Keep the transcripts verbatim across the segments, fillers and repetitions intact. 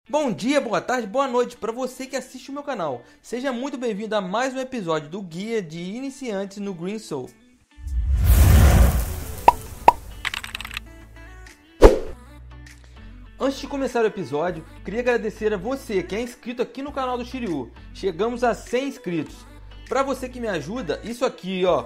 Bom dia, boa tarde, boa noite para você que assiste o meu canal. Seja muito bem-vindo a mais um episódio do Guia de Iniciantes no Green Soul. Antes de começar o episódio, queria agradecer a você que é inscrito aqui no canal do Shiryu. Chegamos a cem inscritos. Para você que me ajuda, isso aqui, ó.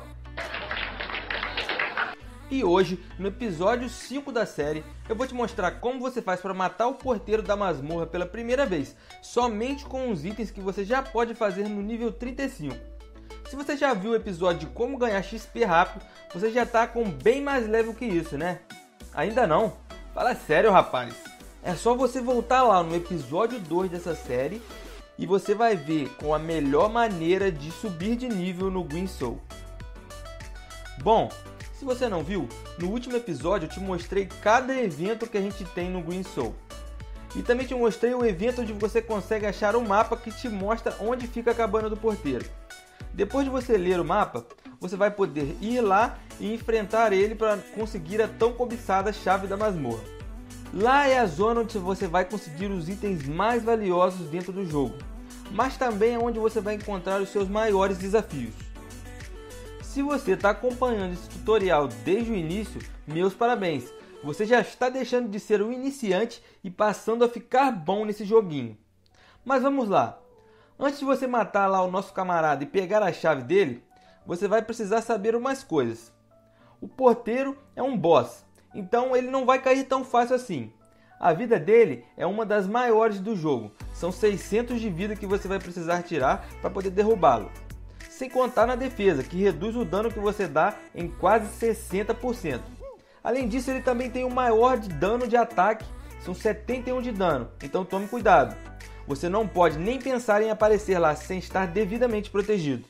E hoje, no episódio cinco da série, eu vou te mostrar como você faz para matar o porteiro da masmorra pela primeira vez, somente com os itens que você já pode fazer no nível trinta e cinco. Se você já viu o episódio de como ganhar X P rápido, você já está com bem mais level que isso, né? Ainda não? Fala sério, rapaz! É só você voltar lá no episódio dois dessa série e você vai ver com a melhor maneira de subir de nível no Green Soul. Bom, se você não viu, no último episódio eu te mostrei cada evento que a gente tem no Green Soul. E também te mostrei o evento onde você consegue achar o mapa que te mostra onde fica a cabana do porteiro. Depois de você ler o mapa, você vai poder ir lá e enfrentar ele para conseguir a tão cobiçada chave da masmorra. Lá é a zona onde você vai conseguir os itens mais valiosos dentro do jogo, mas também é onde você vai encontrar os seus maiores desafios. Se você está acompanhando esse tutorial desde o início, meus parabéns! Você já está deixando de ser um iniciante e passando a ficar bom nesse joguinho. Mas vamos lá! Antes de você matar lá o nosso camarada e pegar a chave dele, você vai precisar saber umas coisas. O porteiro é um boss, então ele não vai cair tão fácil assim. A vida dele é uma das maiores do jogo, são seiscentos de vida que você vai precisar tirar para poder derrubá-lo. Sem contar na defesa, que reduz o dano que você dá em quase sessenta por cento. Além disso, ele também tem o maior de dano de ataque, são setenta e um de dano, então tome cuidado. Você não pode nem pensar em aparecer lá sem estar devidamente protegido.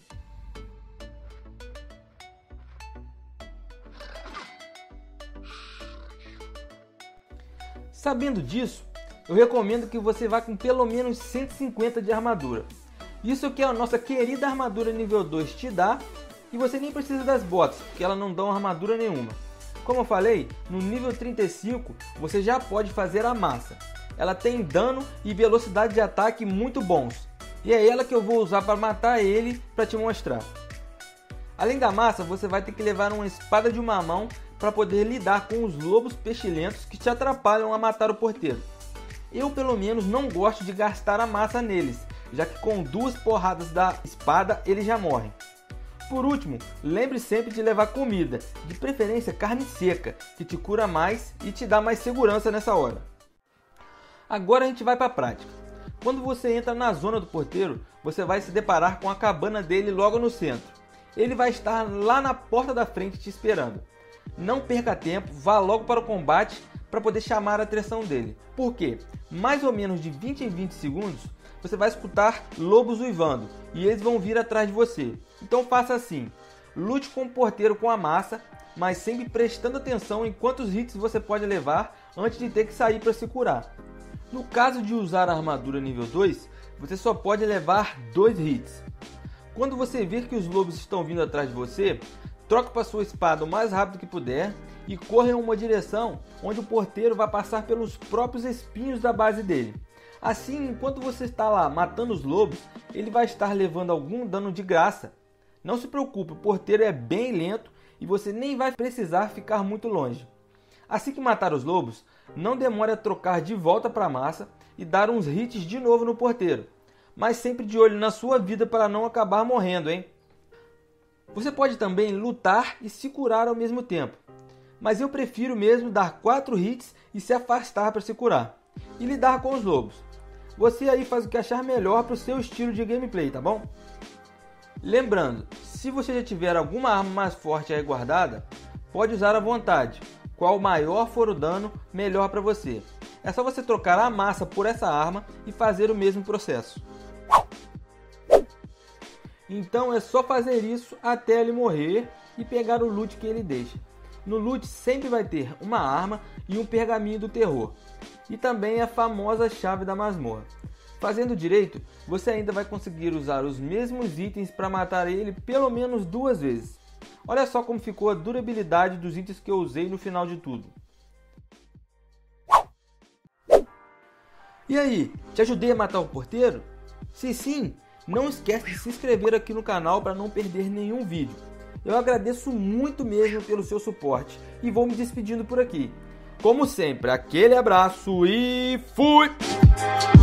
Sabendo disso, eu recomendo que você vá com pelo menos cento e cinquenta de armadura. Isso que a nossa querida armadura nível dois te dá, e você nem precisa das botas, porque elas não dão armadura nenhuma. Como eu falei, no nível trinta e cinco você já pode fazer a massa. Ela tem dano e velocidade de ataque muito bons, e é ela que eu vou usar para matar ele para te mostrar. Além da massa, você vai ter que levar uma espada de uma mão para poder lidar com os lobos pestilentos que te atrapalham a matar o porteiro. Eu pelo menos não gosto de gastar a massa neles, já que com duas porradas da espada eles já morrem. Por último, lembre sempre de levar comida, de preferência carne seca, que te cura mais e te dá mais segurança nessa hora. Agora a gente vai para a prática. Quando você entra na zona do porteiro, você vai se deparar com a cabana dele logo no centro. Ele vai estar lá na porta da frente te esperando. Não perca tempo, vá logo para o combate para poder chamar a atenção dele. Por quê? Mais ou menos de vinte em vinte segundos, você vai escutar lobos uivando e eles vão vir atrás de você. Então faça assim, lute com o porteiro com a massa, mas sempre prestando atenção em quantos hits você pode levar antes de ter que sair para se curar. No caso de usar a armadura nível dois, você só pode levar dois hits. Quando você ver que os lobos estão vindo atrás de você, troque para sua espada o mais rápido que puder e corra em uma direção onde o porteiro vai passar pelos próprios espinhos da base dele. Assim, enquanto você está lá matando os lobos, ele vai estar levando algum dano de graça. Não se preocupe, o porteiro é bem lento e você nem vai precisar ficar muito longe. Assim que matar os lobos, não demore a trocar de volta para a massa e dar uns hits de novo no porteiro. Mas sempre de olho na sua vida para não acabar morrendo, hein? Você pode também lutar e se curar ao mesmo tempo. Mas eu prefiro mesmo dar quatro hits e se afastar para se curar. E lidar com os lobos. Você aí faz o que achar melhor para o seu estilo de gameplay, tá bom? Lembrando, se você já tiver alguma arma mais forte aí guardada, pode usar à vontade. Qual maior for o dano, melhor para você. É só você trocar a massa por essa arma e fazer o mesmo processo. Então é só fazer isso até ele morrer e pegar o loot que ele deixa. No loot sempre vai ter uma arma e um pergaminho do terror. E também a famosa chave da masmorra. Fazendo direito, você ainda vai conseguir usar os mesmos itens para matar ele pelo menos duas vezes. Olha só como ficou a durabilidade dos itens que eu usei no final de tudo. E aí, te ajudei a matar o porteiro? Se sim, não esquece de se inscrever aqui no canal para não perder nenhum vídeo. Eu agradeço muito mesmo pelo seu suporte e vou me despedindo por aqui. Como sempre, aquele abraço e fui!